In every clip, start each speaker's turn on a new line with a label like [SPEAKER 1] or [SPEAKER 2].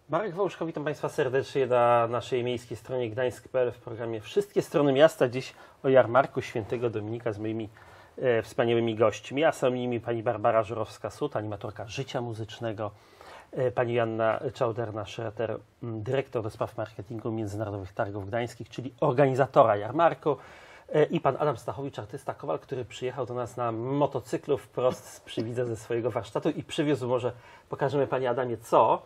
[SPEAKER 1] Marek Wołuszko, witam Państwa serdecznie na naszej miejskiej stronie gdańsk.pl w programie Wszystkie strony miasta. Dziś o jarmarku Świętego Dominika z moimi wspaniałymi gośćmi. A są nimi pani Barbara Żurowska-Sut, animatorka życia muzycznego, pani Joanna Czauderna-Schroeter, dyrektor do spraw marketingu Międzynarodowych Targów Gdańskich, czyli organizatora jarmarku, i pan Adam Stachowicz, artysta Kowal, który przyjechał do nas na motocyklu wprost z Przywidza ze swojego warsztatu i przywiózł, może pokażemy panie Adamie co,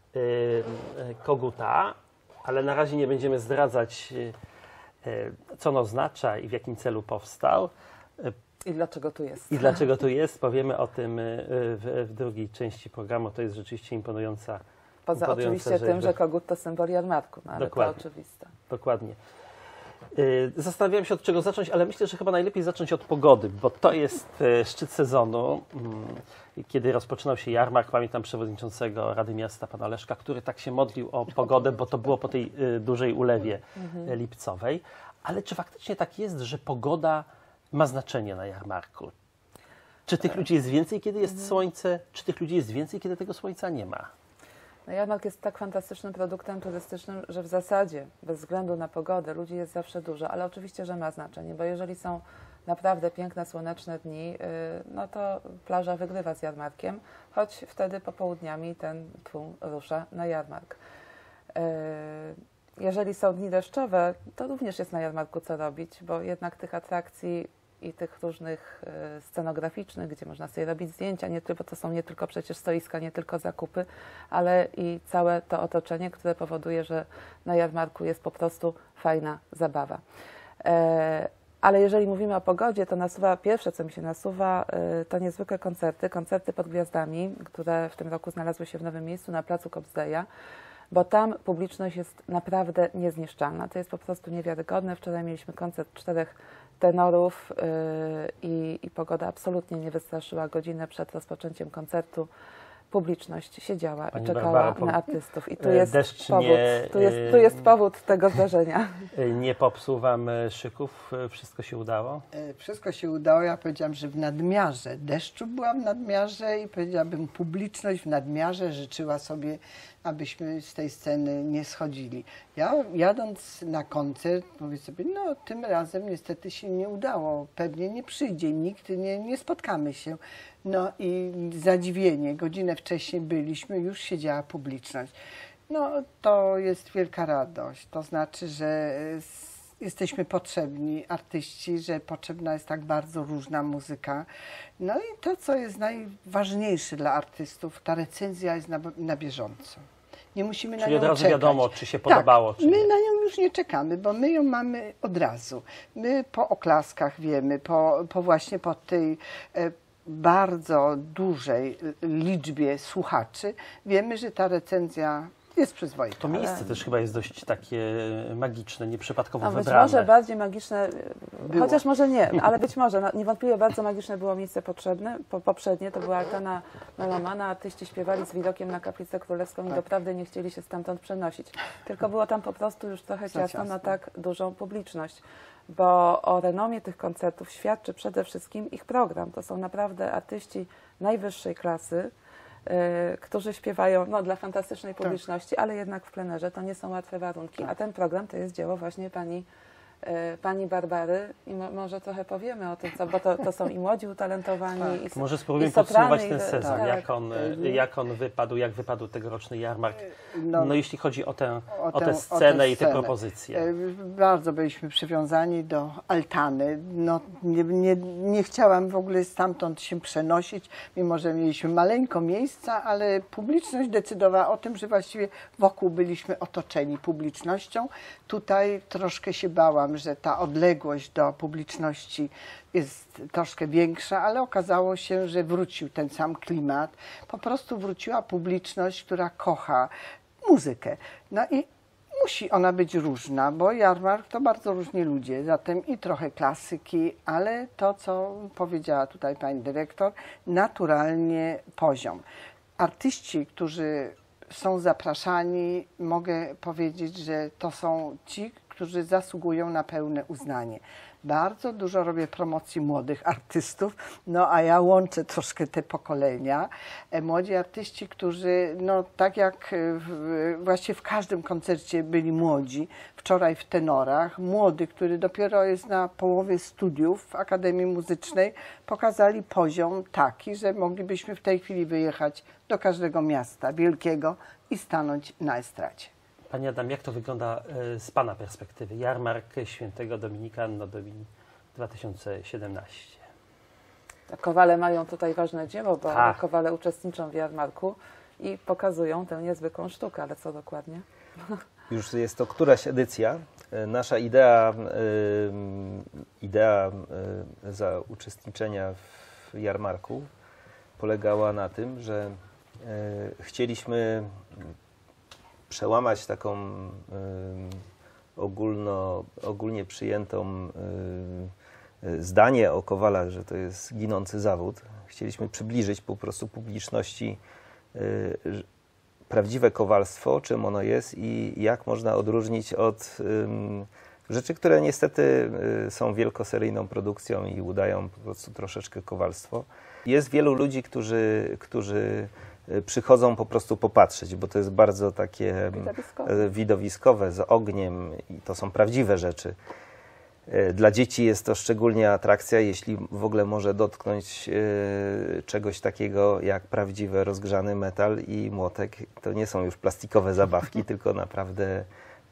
[SPEAKER 1] koguta, ale na razie nie będziemy zdradzać, co on oznacza i w jakim celu powstał.
[SPEAKER 2] I dlaczego tu jest.
[SPEAKER 1] I dlaczego tu jest. Powiemy o tym w drugiej części programu. To jest rzeczywiście imponująca
[SPEAKER 2] Poza oczywiście
[SPEAKER 1] rzecz.
[SPEAKER 2] tym, że kogut to symbol jarmarku, no ale
[SPEAKER 1] Dokładnie.
[SPEAKER 2] to oczywiste.
[SPEAKER 1] Dokładnie. Zastanawiałem się, od czego zacząć, ale myślę, że chyba najlepiej zacząć od pogody, bo to jest szczyt sezonu. Kiedy rozpoczynał się jarmark, pamiętam przewodniczącego Rady Miasta, pana Leszka, który tak się modlił o pogodę, bo to było po tej dużej ulewie lipcowej. Ale czy faktycznie tak jest, że pogoda ma znaczenie na jarmarku? Czy tych ludzi jest więcej, kiedy jest słońce? Czy tych ludzi jest więcej, kiedy tego słońca nie ma?
[SPEAKER 2] No, jarmark jest tak fantastycznym produktem turystycznym, że w zasadzie bez względu na pogodę ludzi jest zawsze dużo, ale oczywiście, że ma znaczenie, bo jeżeli są naprawdę piękne, słoneczne dni, no to plaża wygrywa z jarmarkiem, choć wtedy popołudniami ten tłum rusza na jarmark. Jeżeli są dni deszczowe, to również jest na jarmarku co robić, bo jednak tych atrakcji i tych różnych scenograficznych, gdzie można sobie robić zdjęcia, bo to są nie tylko przecież stoiska, nie tylko zakupy, ale i całe to otoczenie, które powoduje, że na jarmarku jest po prostu fajna zabawa. Ale jeżeli mówimy o pogodzie, to pierwsze, co mi się nasuwa, to niezwykłe koncerty pod gwiazdami, które w tym roku znalazły się w nowym miejscu na placu Kobzdeja, bo tam publiczność jest naprawdę niezniszczalna. To jest po prostu niewiarygodne. Wczoraj mieliśmy koncert 4 tenorów i pogoda absolutnie nie wystraszyła. Godzinę przed rozpoczęciem koncertu publiczność siedziała i czekała na artystów. I tu jest powód, tu jest powód tego zdarzenia.
[SPEAKER 1] Nie popsuł wam szyków? Wszystko się udało?
[SPEAKER 3] Wszystko się udało. Ja powiedziałam, że w nadmiarze deszczu byłam w nadmiarze i powiedziałabym, publiczność w nadmiarze życzyła sobie, abyśmy z tej sceny nie schodzili. Ja jadąc na koncert mówię sobie, no tym razem niestety się nie udało, pewnie nie przyjdzie nikt, nie spotkamy się. No i zadziwienie, godzinę wcześniej byliśmy, już siedziała publiczność. No to jest wielka radość, to znaczy, że jesteśmy potrzebni, artyści, że potrzebna jest tak bardzo różna muzyka. No i to, co jest najważniejsze dla artystów, ta recenzja jest na bieżąco. Nie musimy na nią czekać. Czyli od razu
[SPEAKER 1] wiadomo, czy się podobało,
[SPEAKER 3] tak, czy my na nią już nie czekamy, bo my ją mamy od razu. My po oklaskach wiemy, właśnie po tej bardzo dużej liczbie słuchaczy, wiemy, że ta recenzja jest przyzwoita.
[SPEAKER 1] To miejsce też chyba jest dość takie magiczne, nieprzypadkowo
[SPEAKER 2] być
[SPEAKER 1] wybrane.
[SPEAKER 2] Może bardziej magiczne,
[SPEAKER 3] było.
[SPEAKER 2] Chociaż może nie, ale być może. Niewątpliwie bardzo magiczne było miejsce poprzednie, to była altana Melomana, artyści śpiewali z widokiem na Kaplicę Królewską i doprawdy nie chcieli się stamtąd przenosić. Tylko było tam po prostu już trochę ciasno na tak dużą publiczność. Bo o renomie tych koncertów świadczy przede wszystkim ich program. To są naprawdę artyści najwyższej klasy, którzy śpiewają dla fantastycznej publiczności, ale jednak w plenerze to nie są łatwe warunki. A ten program to jest dzieło właśnie pani Barbary i może trochę powiemy o tym, bo to są i młodzi utalentowani.
[SPEAKER 1] Może spróbujemy podsumować ten sezon, jak on wypadł, jak wypadł tegoroczny jarmark, no jeśli chodzi o tę scenę i te propozycje.
[SPEAKER 3] Bardzo byliśmy przywiązani do altany. No, nie chciałam w ogóle stamtąd się przenosić, mimo że mieliśmy maleńko miejsca, ale publiczność decydowała o tym, że właściwie wokół byliśmy otoczeni publicznością. Tutaj troszkę się bałam, że ta odległość do publiczności jest troszkę większa, ale okazało się, że wrócił ten sam klimat. Po prostu wróciła publiczność, która kocha muzykę. No i musi ona być różna, bo jarmark to bardzo różni ludzie, zatem i trochę klasyki, ale to, co powiedziała tutaj pani dyrektor, naturalnie poziom. Artyści, którzy są zapraszani, mogę powiedzieć, że to są ci, którzy zasługują na pełne uznanie. Bardzo dużo robię promocji młodych artystów, no a ja łączę troszkę te pokolenia. Młodzi artyści, którzy, no tak jak właściwie w każdym koncercie byli młodzi, wczoraj w tenorach, młody, który dopiero jest na połowie studiów w Akademii Muzycznej, pokazali poziom taki, że moglibyśmy w tej chwili wyjechać do każdego miasta wielkiego i stanąć na estradzie.
[SPEAKER 1] Pani Adam, jak to wygląda z Pana perspektywy? Jarmark Świętego Dominika Anno Domini 2017.
[SPEAKER 2] Kowale mają tutaj ważne dzieło, bo
[SPEAKER 1] Tak.
[SPEAKER 2] kowale uczestniczą w jarmarku i pokazują tę niezwykłą sztukę, ale co dokładnie?
[SPEAKER 4] Już jest to któraś edycja. Nasza idea uczestniczenia w jarmarku polegała na tym, że chcieliśmy przełamać taką ogólnie przyjętą zdanie o kowalach, że to jest ginący zawód. Chcieliśmy przybliżyć po prostu publiczności prawdziwe kowalstwo, czym ono jest i jak można odróżnić od rzeczy, które niestety są wielkoseryjną produkcją i udają po prostu troszeczkę kowalstwo. Jest wielu ludzi, którzy przychodzą po prostu popatrzeć, bo to jest bardzo takie widowiskowe, z ogniem i to są prawdziwe rzeczy. Dla dzieci jest to szczególnie atrakcja, jeśli w ogóle może dotknąć czegoś takiego jak prawdziwy rozgrzany metal i młotek. To nie są już plastikowe zabawki, tylko naprawdę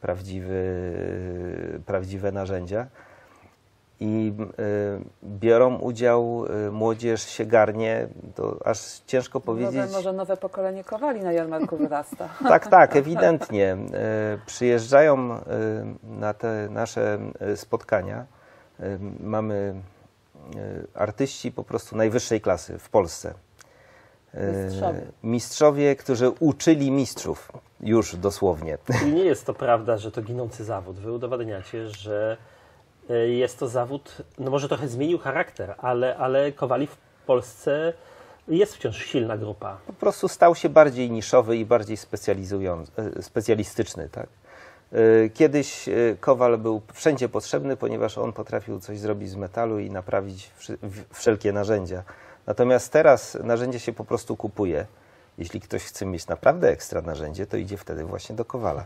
[SPEAKER 4] prawdziwe narzędzia. I biorą udział, młodzież się garnie, to aż ciężko powiedzieć.
[SPEAKER 2] Może nowe pokolenie kowali na jarmarku wyrasta.
[SPEAKER 4] Tak, ewidentnie. Przyjeżdżają na te nasze spotkania. Mamy artyści po prostu najwyższej klasy w Polsce. Mistrzowie, którzy uczyli mistrzów już dosłownie.
[SPEAKER 1] I nie jest to prawda, że to ginący zawód. Wy udowadniacie, że jest to zawód, no może trochę zmienił charakter, ale kowali w Polsce jest wciąż silna grupa.
[SPEAKER 4] Po prostu stał się bardziej niszowy i bardziej specjalistyczny. Tak? Kiedyś kowal był wszędzie potrzebny, ponieważ on potrafił coś zrobić z metalu i naprawić wszelkie narzędzia. Natomiast teraz narzędzie się po prostu kupuje. Jeśli ktoś chce mieć naprawdę ekstra narzędzie, to idzie wtedy właśnie do kowala.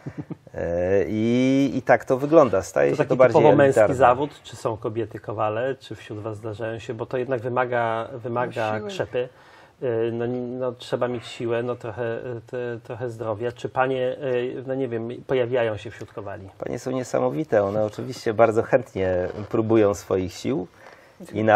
[SPEAKER 4] I tak to wygląda. Staje się to bardziej
[SPEAKER 1] typowo męski
[SPEAKER 4] elitarne.
[SPEAKER 1] zawód? Czy są kobiety kowale? Czy wśród Was zdarzają się? Bo to jednak wymaga krzepy. No, trzeba mieć siłę, no trochę zdrowia. Czy Panie, no nie wiem, pojawiają się wśród kowali?
[SPEAKER 4] Panie są niesamowite. One oczywiście bardzo chętnie próbują swoich sił i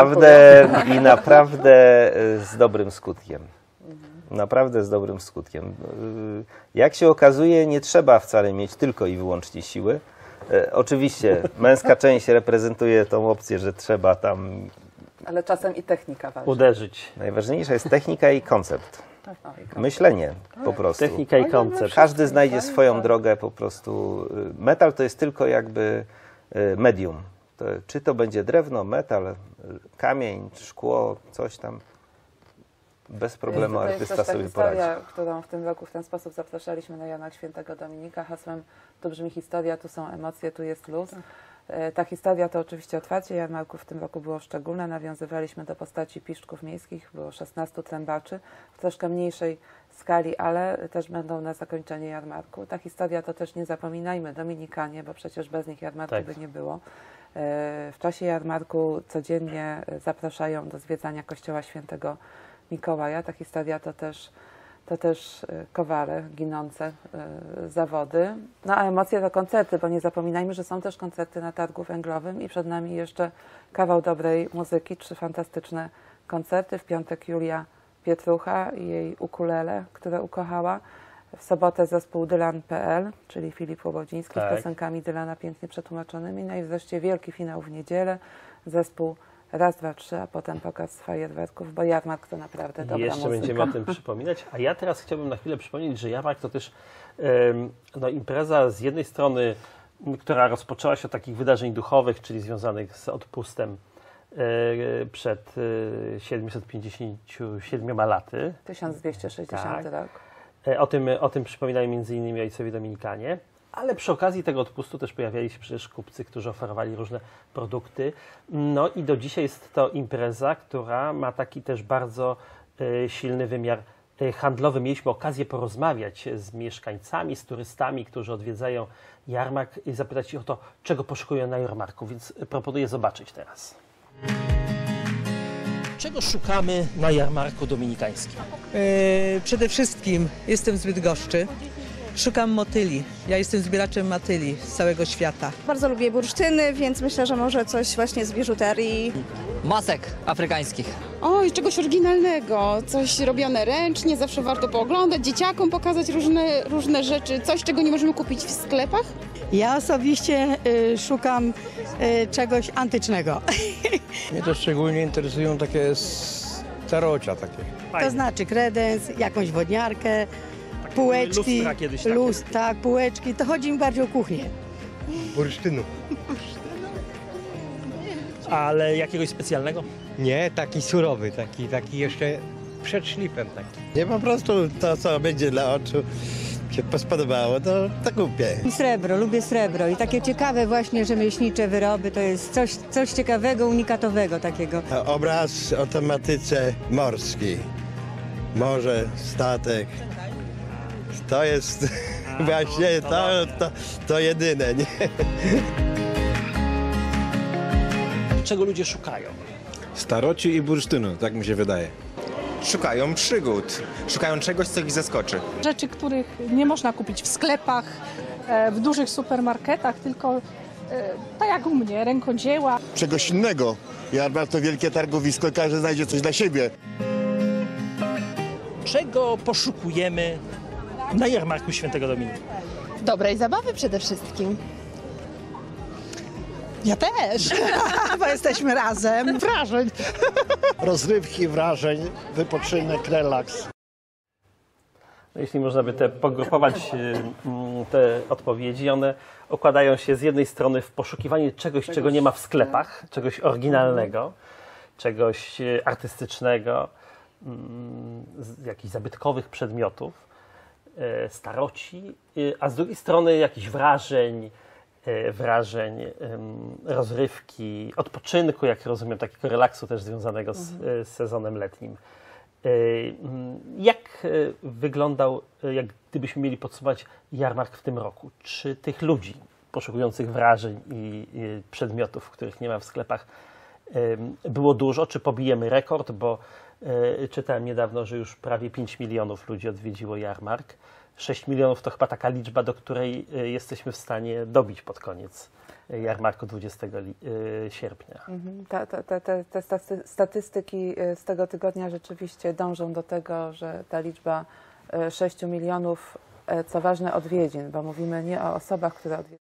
[SPEAKER 4] naprawdę z dobrym skutkiem. Naprawdę z dobrym skutkiem. Jak się okazuje, nie trzeba wcale mieć tylko i wyłącznie siły. Oczywiście męska część reprezentuje tą opcję, że trzeba tam...
[SPEAKER 2] Ale czasem i technika walczy.
[SPEAKER 1] Uderzyć.
[SPEAKER 4] Najważniejsza jest technika i koncept. Myślenie po prostu.
[SPEAKER 1] Technika i koncept.
[SPEAKER 4] Każdy znajdzie swoją drogę po prostu. Metal to jest tylko jakby medium. Czy to będzie drewno, metal, kamień, szkło, coś tam. Bez problemu artysta sobie poradzi.
[SPEAKER 2] Historia, którą w tym roku w ten sposób zapraszaliśmy na Jarmark Świętego Dominika, hasłem tu brzmi historia, tu są emocje, tu jest luz. Ta historia to oczywiście otwarcie jarmarku w tym roku było szczególne. Nawiązywaliśmy do postaci piszczków miejskich, było 16 trębaczy w troszkę mniejszej skali, ale też będą na zakończenie jarmarku. Ta historia to też nie zapominajmy, Dominikanie, bo przecież bez nich jarmarku by nie było. W czasie jarmarku codziennie zapraszają do zwiedzania kościoła Świętego Mikołaja. Ta historia to też kowale, ginące zawody. No a emocje to koncerty, bo nie zapominajmy, że są też koncerty na Targu Węglowym i przed nami jeszcze kawał dobrej muzyki, 3 fantastyczne koncerty. W piątek Julia Pietrucha i jej ukulele, które ukochała. W sobotę zespół Dylan.pl, czyli Filip Łobodziński z piosenkami Dylana pięknie przetłumaczonymi. No i wreszcie wielki finał w niedzielę, zespół Raz, dwa, trzy, a potem pokaz fajerwerków, bo jarmark to naprawdę dobra muzyka.
[SPEAKER 1] Jeszcze będziemy o tym przypominać. A ja teraz chciałbym na chwilę przypomnieć, że jarmark to też impreza z jednej strony, która rozpoczęła się od takich wydarzeń duchowych, czyli związanych z odpustem przed 757 laty.
[SPEAKER 2] 1260 rok.
[SPEAKER 1] O tym przypominają m.in. ojcowie dominikanie. ale przy okazji tego odpustu też pojawiali się przecież kupcy, którzy oferowali różne produkty. No i do dzisiaj jest to impreza, która ma taki też bardzo silny wymiar handlowy. Mieliśmy okazję porozmawiać z mieszkańcami, z turystami, którzy odwiedzają jarmark i zapytać ich o to, czego poszukują na jarmarku, więc proponuję zobaczyć teraz. Czego szukamy na jarmarku dominikańskim?
[SPEAKER 5] Przede wszystkim jestem z Bydgoszczy. Szukam motyli. Ja jestem zbieraczem motyli z całego świata.
[SPEAKER 6] Bardzo lubię bursztyny, więc myślę, że może coś właśnie z biżuterii.
[SPEAKER 7] Masek afrykańskich.
[SPEAKER 8] Oj, czegoś oryginalnego, coś robione ręcznie, zawsze warto pooglądać, dzieciakom pokazać różne rzeczy, coś, czego nie możemy kupić w sklepach.
[SPEAKER 9] Ja osobiście szukam czegoś antycznego.
[SPEAKER 10] Mnie to szczególnie interesują takie starocia takie.
[SPEAKER 9] To znaczy kredens, jakąś wodniarkę, półeczki,
[SPEAKER 1] lustra kiedyś takie.
[SPEAKER 9] tak, półeczki. To chodzi mi bardziej o kuchnię.
[SPEAKER 10] Bursztynu.
[SPEAKER 1] Ale jakiegoś specjalnego?
[SPEAKER 10] Nie, taki surowy, taki jeszcze przed szlifem taki.
[SPEAKER 11] Nie, po prostu to, co będzie dla oczu się spodobało, to kupię.
[SPEAKER 9] Srebro, lubię srebro i takie ciekawe właśnie rzemieślnicze wyroby, to jest coś ciekawego, unikatowego takiego.
[SPEAKER 11] Obraz o tematyce morskiej. Morze, statek. To jest właśnie to jedyne, nie?
[SPEAKER 1] Czego ludzie szukają?
[SPEAKER 12] Staroci i bursztynu, tak mi się wydaje.
[SPEAKER 13] Szukają przygód, szukają czegoś, co ich zaskoczy.
[SPEAKER 8] Rzeczy, których nie można kupić w sklepach, w dużych supermarketach, tylko tak jak u mnie, rękodzieła.
[SPEAKER 11] Czegoś innego. Jarmark to wielkie targowisko, każdy znajdzie coś dla siebie.
[SPEAKER 1] Czego poszukujemy na jarmarku Świętego Dominika?
[SPEAKER 8] Dobrej zabawy przede wszystkim. Ja też.
[SPEAKER 5] Bo jesteśmy razem.
[SPEAKER 8] Wrażeń.
[SPEAKER 11] Rozrywki, wrażeń, wypoczynek, relaks.
[SPEAKER 1] No, jeśli można by pogrupować te odpowiedzi, one okładają się z jednej strony w poszukiwanie czegoś, czego nie ma w sklepach, czegoś oryginalnego, czegoś artystycznego, jakichś zabytkowych przedmiotów, staroci, a z drugiej strony jakichś wrażeń, rozrywki, odpoczynku, jak rozumiem, takiego relaksu też związanego z sezonem letnim. Jak wyglądał, jak gdybyśmy mieli podsumować jarmark w tym roku? Czy tych ludzi poszukujących wrażeń i przedmiotów, których nie ma w sklepach, było dużo? Czy pobijemy rekord? Bo czytałem niedawno, że już prawie 5 milionów ludzi odwiedziło jarmark. 6 milionów to chyba taka liczba, do której jesteśmy w stanie dobić pod koniec jarmarku 20 sierpnia.
[SPEAKER 2] Te statystyki z tego tygodnia rzeczywiście dążą do tego, że ta liczba 6 milionów, co ważne, odwiedzin, bo mówimy nie o osobach, które odwiedzają.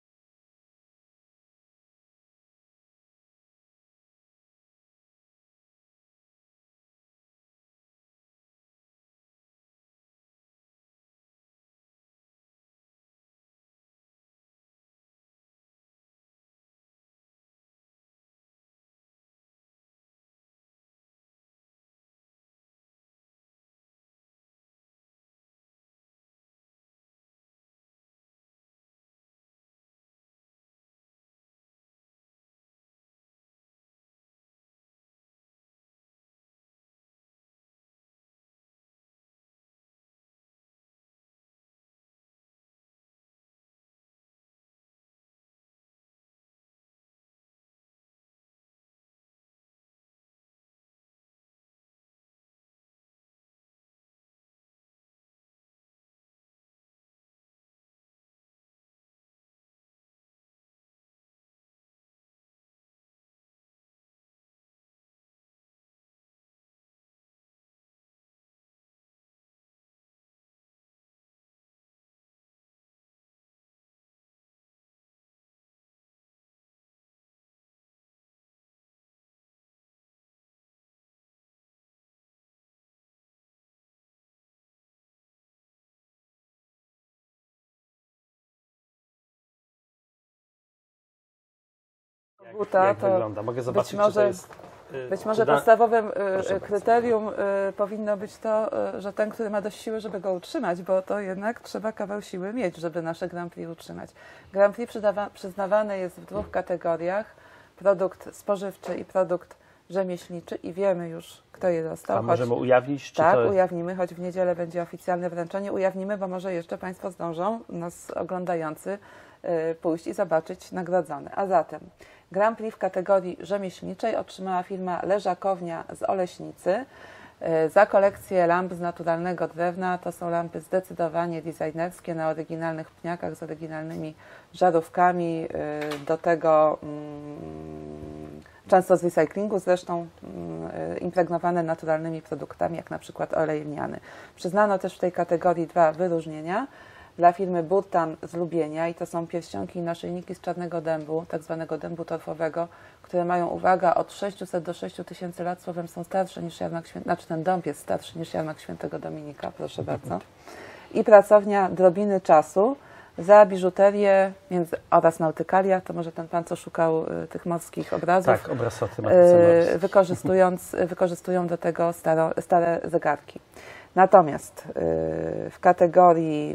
[SPEAKER 1] Jak wygląda? Mogę zobaczyć, czy to jest
[SPEAKER 2] Być może podstawowym kryterium powinno być to, że ten, który ma dość siły, żeby go utrzymać, bo to jednak trzeba kawał siły mieć, żeby nasze Grand Prix utrzymać. Grand Prix przyznawane jest w 2 kategoriach: produkt spożywczy i produkt rzemieślniczy i wiemy już, kto je dostał.
[SPEAKER 1] A możemy ujawnić? Czy
[SPEAKER 2] tak,
[SPEAKER 1] to...
[SPEAKER 2] ujawnimy, choć w niedzielę będzie oficjalne wręczenie. Ujawnimy, bo może jeszcze Państwo zdążą, nas oglądający, pójść i zobaczyć nagrodzone. A zatem Grand Prix w kategorii rzemieślniczej otrzymała firma Leżakownia z Oleśnicy za kolekcję lamp z naturalnego drewna. To są lampy zdecydowanie designerskie, na oryginalnych pniakach z oryginalnymi żarówkami. Do tego często z recyklingu, zresztą impregnowane naturalnymi produktami, jak na przykład olej lniany. Przyznano też w tej kategorii 2 wyróżnienia dla firmy Burtan z Lubienia i to są pierścionki i naszyjniki z czarnego dębu, tak zwanego dębu torfowego, które mają, uwaga, od 600 do 6000 lat, słowem są starsze niż jarmark znaczy ten dąb jest starszy niż jarmark Świętego Dominika, proszę bardzo. I pracownia Drobiny Czasu za biżuterię oraz nautykalia, to może ten pan, co szukał tych morskich obrazów,
[SPEAKER 1] tak, obraz o tym,
[SPEAKER 2] wykorzystują do tego stare zegarki. Natomiast w kategorii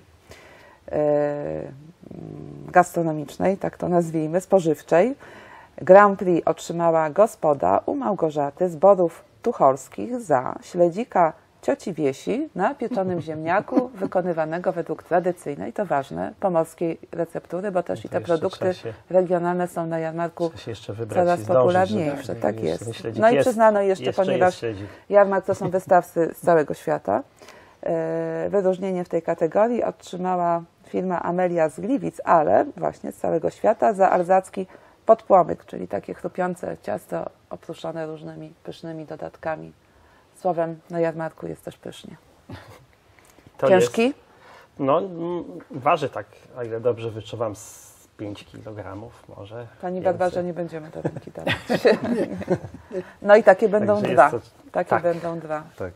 [SPEAKER 2] gastronomicznej, tak to nazwijmy, spożywczej, Grand Prix otrzymała Gospoda u Małgorzaty z Borów Tucholskich za śledzika cioci Wiesi na pieczonym ziemniaku, wykonywanego według tradycyjnej, to ważne, pomorskiej receptury, bo też i te produkty regionalne są na jarmarku coraz popularniejsze. Tak jest. No i przyznano jeszcze, ponieważ jarmark to są wystawcy z całego świata, wyróżnienie w tej kategorii otrzymała firma Amelia z Gliwic, ale właśnie z całego świata za alzacki podpłomyk, czyli takie chrupiące ciasto oprószone różnymi pysznymi dodatkami. Słowem, na jarmarku jest też pysznie.
[SPEAKER 1] To
[SPEAKER 2] ciężki?
[SPEAKER 1] Jest, no, waży tak, o ile dobrze wyczuwam, z 5 kg może.
[SPEAKER 2] Pani Barbarze, nie będziemy do ręki dawać. No i takie będą dwa. Takie będą dwa.
[SPEAKER 4] Tak.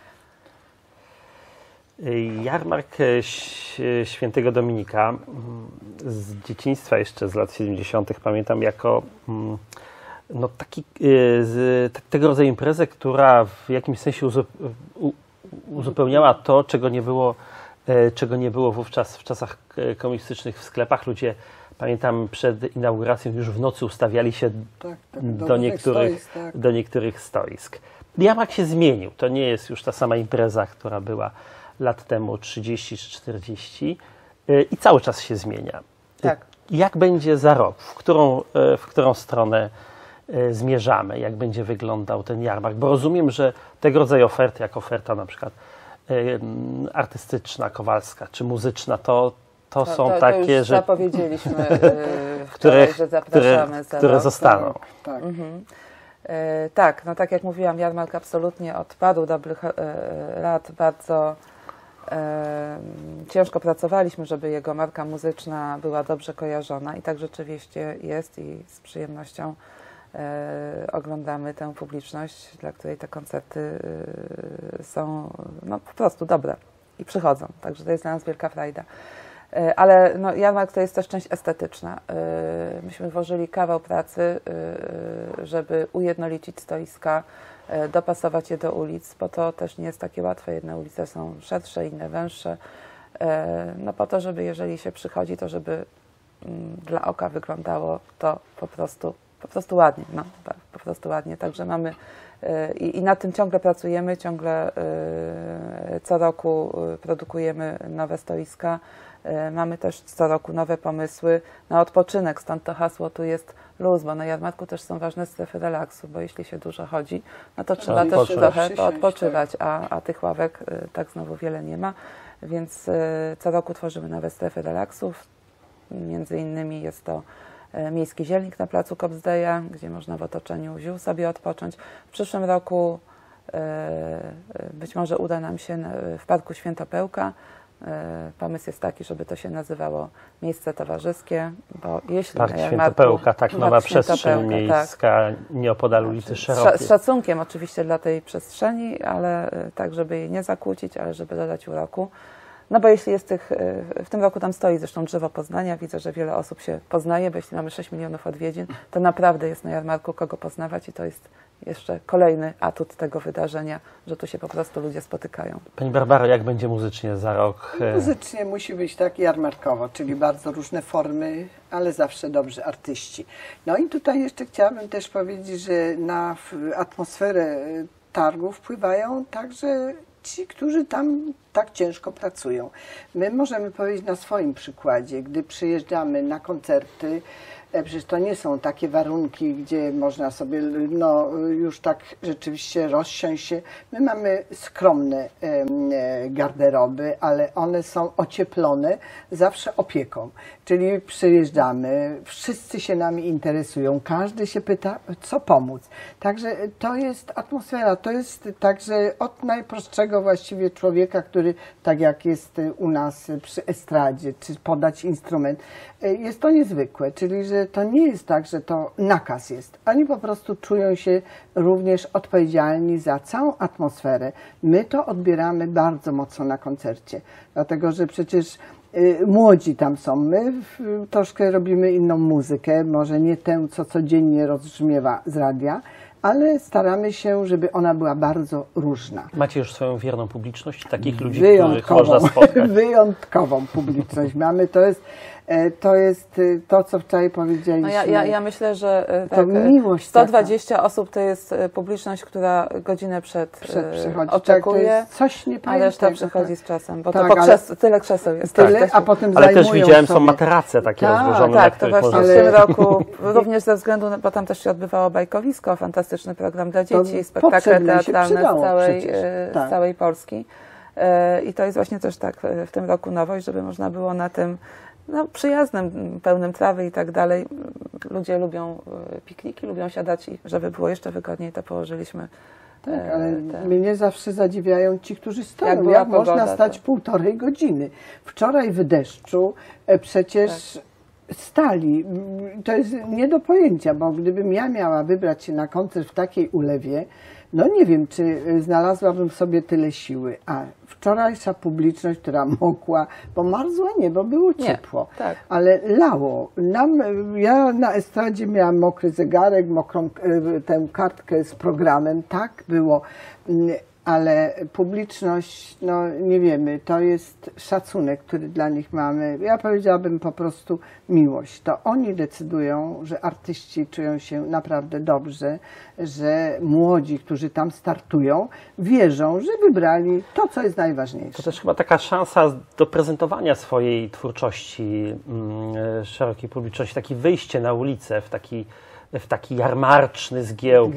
[SPEAKER 1] Jarmark Świętego Dominika z dzieciństwa, jeszcze z lat 70. pamiętam jako no, tego rodzaju imprezę, która w jakimś sensie uzupełniała to, czego nie było wówczas w czasach komunistycznych w sklepach. Ludzie, pamiętam, przed inauguracją już w nocy ustawiali się do niektórych stoisk. Jarmark się zmienił. To nie jest już ta sama impreza, która była lat temu 30 czy 40 i cały czas się zmienia.
[SPEAKER 2] Tak.
[SPEAKER 1] Jak będzie za rok? W którą stronę zmierzamy? Jak będzie wyglądał ten jarmark? Bo rozumiem, że tego rodzaju oferty, jak oferta na przykład artystyczna, kowalska czy muzyczna, to są takie,
[SPEAKER 2] już
[SPEAKER 1] że
[SPEAKER 2] zapowiedzieliśmy, że zapraszamy za
[SPEAKER 1] które
[SPEAKER 2] rok.
[SPEAKER 1] zostaną.
[SPEAKER 3] Tak.
[SPEAKER 2] Tak, no tak jak mówiłam, jarmark absolutnie od paru dobrych lat bardzo ciężko pracowaliśmy, żeby jego marka muzyczna była dobrze kojarzona i tak rzeczywiście jest i z przyjemnością oglądamy tę publiczność, dla której te koncerty są no, po prostu dobre i przychodzą, także to jest dla nas wielka frajda. Ale no, jarmark to jest też część estetyczna. Myśmy włożyli kawał pracy, żeby ujednolicić stoiska, dopasować je do ulic, bo to też nie jest takie łatwe. Jedne ulice są szersze, inne węższe. No po to, żeby jeżeli się przychodzi, to żeby dla oka wyglądało to po prostu ładnie. No, tak, po prostu ładnie. Także mamy i nad tym ciągle pracujemy, ciągle co roku produkujemy nowe stoiska. Mamy też co roku nowe pomysły na odpoczynek, stąd to hasło tu jest luz, bo na jarmarku też są ważne strefy relaksu, bo jeśli się dużo chodzi, no to trzeba też trochę poodpoczywać, a tych ławek tak znowu wiele nie ma, więc co roku tworzymy nowe strefy relaksów, między innymi jest to Miejski Zielnik na placu Kobzdeja, gdzie można w otoczeniu ziół sobie odpocząć. W przyszłym roku być może uda nam się w Parku Świętopełka. Pomysł jest taki, żeby to się nazywało miejsce towarzyskie, bo jeśli
[SPEAKER 1] Park Świętopełka, tak, nowa przestrzeń miejska nieopodal ulicy Szerokiej.
[SPEAKER 2] Z szacunkiem oczywiście dla tej przestrzeni, ale tak, żeby jej nie zakłócić, ale żeby dodać uroku. No bo jeśli jest w tym roku tam stoi zresztą drzewo Poznania, widzę, że wiele osób się poznaje, bo jeśli mamy 6 milionów odwiedzin, to naprawdę jest na jarmarku kogo poznawać i to jest jeszcze kolejny atut tego wydarzenia, że tu się po prostu ludzie spotykają.
[SPEAKER 1] Pani Barbaro, jak będzie muzycznie za rok?
[SPEAKER 3] Muzycznie musi być tak jarmarkowo, czyli bardzo różne formy, ale zawsze dobrzy artyści. No i tutaj jeszcze chciałabym też powiedzieć, że na atmosferę targów wpływają także ci, którzy tam tak ciężko pracują. My możemy powiedzieć na swoim przykładzie, gdy przyjeżdżamy na koncerty, przecież to nie są takie warunki, gdzie można sobie już tak rzeczywiście rozsiąść się. My mamy skromne garderoby, ale one są ocieplone zawsze opieką. Czyli przyjeżdżamy, wszyscy się nami interesują, każdy się pyta, co pomóc. Także to jest atmosfera, to jest także od najprostszego właściwie człowieka, który tak jak jest u nas przy estradzie, czy podać instrument, jest to niezwykłe, czyli że to nie jest tak, że to nakaz jest. Oni po prostu czują się również odpowiedzialni za całą atmosferę. My to odbieramy bardzo mocno na koncercie, dlatego że przecież młodzi tam są. My troszkę robimy inną muzykę, może nie tę, co codziennie rozbrzmiewa z radia, ale staramy się, żeby ona była bardzo różna.
[SPEAKER 1] Macie już swoją wierną publiczność, takich ludzi, których można spotkać?
[SPEAKER 3] Wyjątkową publiczność mamy. To jest to, co wczoraj powiedzieliśmy.
[SPEAKER 2] No ja myślę, że
[SPEAKER 3] to miłość
[SPEAKER 2] 120 taka. Osób to jest publiczność, która godzinę przed
[SPEAKER 3] przychodzi.
[SPEAKER 2] oczekuje,
[SPEAKER 3] tak, to jest coś
[SPEAKER 2] a reszta przychodzi z czasem, bo
[SPEAKER 3] tak,
[SPEAKER 2] to tyle krzeseł jest.
[SPEAKER 3] Tyle, a potem
[SPEAKER 1] ale też widziałem,
[SPEAKER 3] sobie.
[SPEAKER 1] są materace takie rozłożone,
[SPEAKER 2] tak,
[SPEAKER 1] na których
[SPEAKER 2] to właśnie
[SPEAKER 1] można...
[SPEAKER 2] w tym roku, również ze względu, bo tam też się odbywało bajkowisko, fantastyczny program dla dzieci, spektakle teatralne z całej Polski. I to jest właśnie też tak w tym roku nowość, żeby można było na tym przyjaznym, pełnym trawy i tak dalej. Ludzie lubią pikniki, lubią siadać i żeby było jeszcze wygodniej, to położyliśmy.
[SPEAKER 3] Tak, ale mnie zawsze zadziwiają ci, którzy stoją. Jak można stać półtorej godziny? Wczoraj w deszczu przecież stali. To jest nie do pojęcia, bo gdybym ja miała wybrać się na koncert w takiej ulewie, no nie wiem, czy znalazłabym sobie tyle siły. A wczorajsza publiczność, która mokła, bo marzło nie, bo było ciepło, ale lało. Ja na estradzie miałam mokry zegarek, mokrą tę kartkę z programem, tak było. Ale publiczność, no nie wiemy, to jest szacunek, który dla nich mamy. Ja powiedziałabym po prostu miłość. To oni decydują, że artyści czują się naprawdę dobrze, że młodzi, którzy tam startują, wierzą, że wybrali to, co jest najważniejsze.
[SPEAKER 1] To też chyba taka szansa do prezentowania swojej twórczości szerokiej publiczności, takie wyjście na ulicę w taki jarmarczny zgiełk,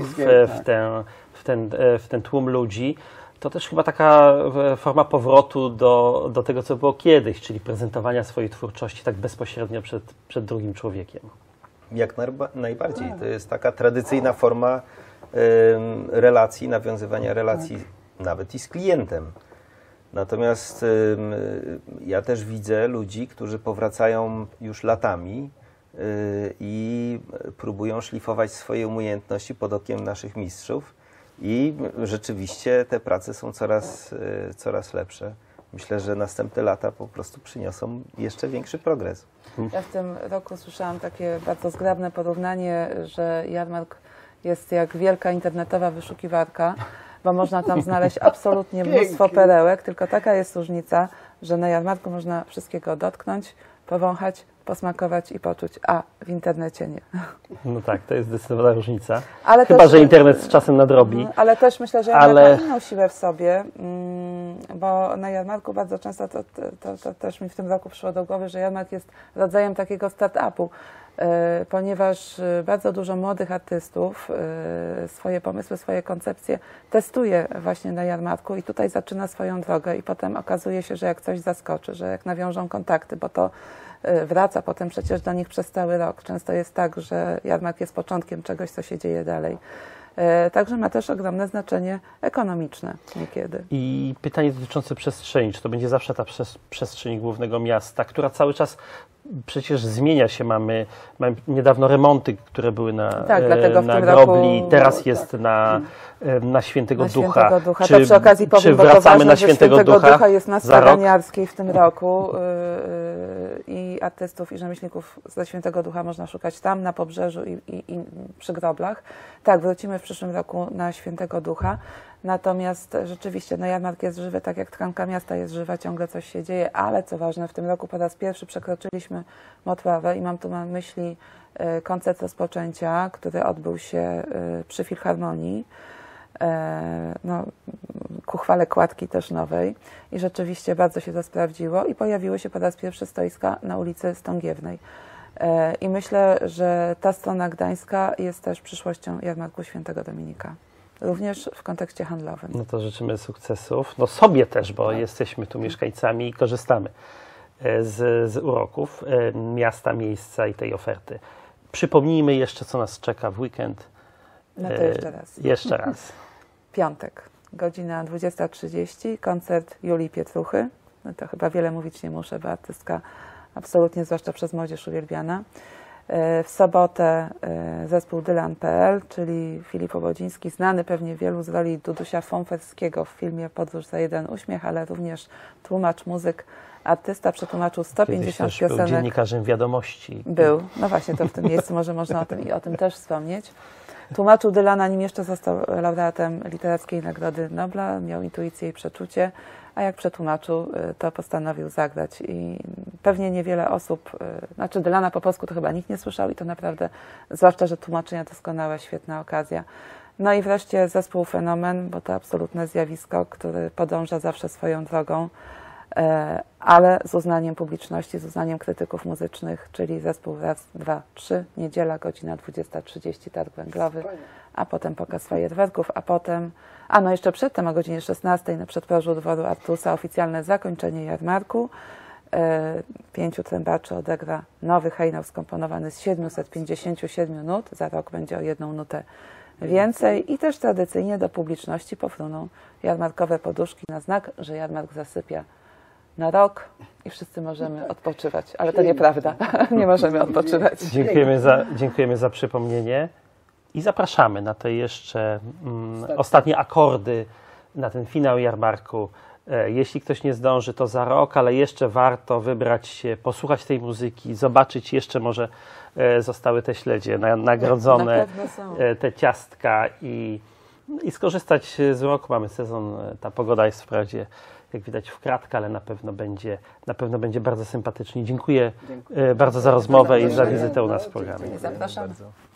[SPEAKER 1] w ten tłum ludzi, to też chyba taka forma powrotu do tego, co było kiedyś, czyli prezentowania swojej twórczości tak bezpośrednio przed drugim człowiekiem.
[SPEAKER 4] Jak najbardziej. To jest taka tradycyjna forma relacji, nawiązywania relacji nawet i z klientem. Natomiast ja też widzę ludzi, którzy powracają już latami i próbują szlifować swoje umiejętności pod okiem naszych mistrzów. I rzeczywiście te prace są coraz lepsze. Myślę, że następne lata po prostu przyniosą jeszcze większy progres.
[SPEAKER 2] Ja w tym roku słyszałam takie bardzo zgrabne porównanie, że jarmark jest jak wielka internetowa wyszukiwarka, bo można tam znaleźć absolutnie mnóstwo perełek, tylko taka jest różnica, że na jarmarku można wszystkiego dotknąć, powąchać, posmakować i poczuć, a w internecie nie.
[SPEAKER 1] No tak, to jest zdecydowana różnica.
[SPEAKER 2] Ale
[SPEAKER 1] chyba, że internet z czasem nadrobi.
[SPEAKER 2] Ale też myślę, że jarmark ma inną siłę w sobie, bo na jarmarku bardzo często, to też mi w tym roku przyszło do głowy, że jarmark jest rodzajem takiego start-upu, ponieważ bardzo dużo młodych artystów swoje pomysły, swoje koncepcje testuje właśnie na jarmarku i tutaj zaczyna swoją drogę i potem okazuje się, że jak coś zaskoczy, że jak nawiążą kontakty, bo to wraca potem przecież do nich przez cały rok. Często jest tak, że jarmark jest początkiem czegoś, co się dzieje dalej. Także ma też ogromne znaczenie ekonomiczne niekiedy.
[SPEAKER 1] I pytanie dotyczące przestrzeni. Czy to będzie zawsze ta przestrzeń głównego miasta, która cały czas przecież zmienia się. Mamy niedawno remonty, które były na Grobli, teraz jest na Świętego Ducha.
[SPEAKER 2] To przy okazji powiem, bo
[SPEAKER 1] wracamy na Świętego
[SPEAKER 2] Ducha jest na Straganiarskiej w tym roku i artystów i rzemieślników ze Świętego Ducha można szukać tam, na Pobrzeżu i przy Groblach. Tak, wrócimy w przyszłym roku na Świętego Ducha. Natomiast rzeczywiście jarmark jest żywy, tak jak tkanka miasta jest żywa, ciągle coś się dzieje, ale co ważne, w tym roku po raz pierwszy przekroczyliśmy Motławę i mam tu na myśli koncert rozpoczęcia, który odbył się przy Filharmonii, ku chwale kładki też nowej i rzeczywiście bardzo się to sprawdziło i pojawiły się po raz pierwszy stoiska na ulicy Stągiewnej. I myślę, że ta strona gdańska jest też przyszłością jarmarku Świętego Dominika. Również w kontekście handlowym.
[SPEAKER 1] No to życzymy sukcesów. No sobie też, bo jesteśmy tu mieszkańcami i korzystamy z uroków miasta, miejsca i tej oferty. Przypomnijmy jeszcze, co nas czeka w weekend.
[SPEAKER 2] No to jeszcze raz.
[SPEAKER 1] Jeszcze raz.
[SPEAKER 2] Piątek, godzina 20:30, koncert Julii Pietruchy. No to chyba wiele mówić nie muszę, bo artystka absolutnie, zwłaszcza przez młodzież, uwielbiana. W sobotę zespół Dylan.pl, czyli Filip Obodziński, znany pewnie wielu z roli Dudusia Fąferskiego w filmie Podróż za jeden uśmiech, ale również tłumacz, muzyk, artysta, przetłumaczył 150 piosenek.
[SPEAKER 1] Był dziennikarzem Wiadomości.
[SPEAKER 2] Był, no właśnie, to w tym miejscu może można o tym też wspomnieć. Tłumaczył Dylana, nim jeszcze został laureatem Literackiej Nagrody Nobla, miał intuicję i przeczucie, a jak przetłumaczył, to postanowił zagrać i pewnie niewiele osób, znaczy Dylana po polsku to chyba nikt nie słyszał i to naprawdę, zwłaszcza, że tłumaczenia doskonałe, świetna okazja. No i wreszcie zespół Fenomen, bo to absolutne zjawisko, który podąża zawsze swoją drogą, ale z uznaniem publiczności, z uznaniem krytyków muzycznych, czyli zespół Raz, Dwa, Trzy, niedziela, godzina 20:30, Targ Węglowy, a potem pokaz fajerwerków, a potem, no jeszcze przedtem o godzinie 16 na przedporożu dworu Artusa oficjalne zakończenie jarmarku. 5 trębaczy odegra nowy hejnał skomponowany z 757 nut, za rok będzie o 1 nutę więcej i też tradycyjnie do publiczności pofruną jarmarkowe poduszki na znak, że jarmark zasypia na rok i wszyscy możemy odpoczywać, ale to nieprawda, nie możemy odpoczywać.
[SPEAKER 1] Dziękujemy za przypomnienie i zapraszamy na te jeszcze ostatnie akordy, na ten finał jarmarku. Jeśli ktoś nie zdąży, to za rok, ale jeszcze warto wybrać się, posłuchać tej muzyki, zobaczyć jeszcze może zostały te śledzie nagrodzone, te ciastka i skorzystać z uroku. Mamy sezon, ta pogoda jest wprawdzie, jak widać, w kratkę, ale na pewno będzie bardzo sympatycznie. Dziękuję bardzo za rozmowę i za wizytę u nas w programie.
[SPEAKER 2] Zapraszam.